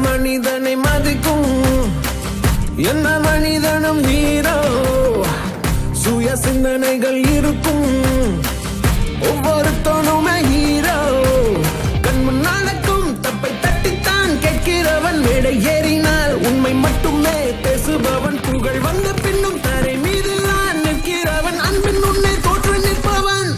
மனிதனை மதிக்கும் என்ன மனிதனும் ஹீரோ சுய சிந்தனைகள் இருக்கும் ஒவ்வொருத்தனுமே ஹீரோ கண் முன்னாலும் தப்பை தட்டித்தான் கேட்கிறவன் மேடை ஏறினால் உண்மை மட்டுமே பேசுபவன் புகழ் வந்த பின்னும் தரை மீது நிற்கிறவன் அன்பின் முன்னே தோற்று நிற்பவன்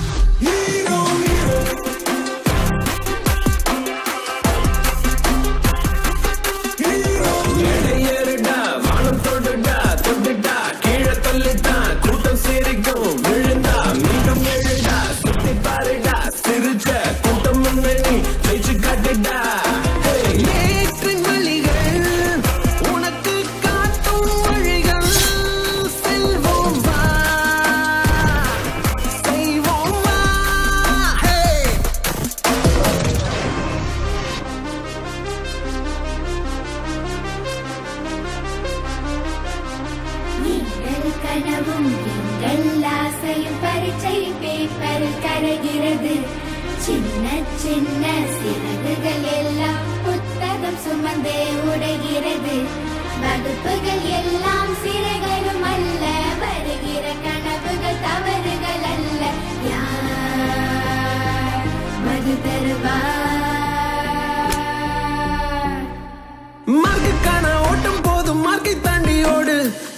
சின்ன சின்ன சிறகுகள் எல்லாம் புத்தகம் சுமந்தே உடைகிறது வகுப்புகள் எல்லாம் சிறகரும் அல்ல வருகிற கனவுகள் தவறுகள் அல்ல யார் மது தருவார் மார்க்குக்கான ஓட்டம் போதும் மார்க்கை தாண்டி ஓடு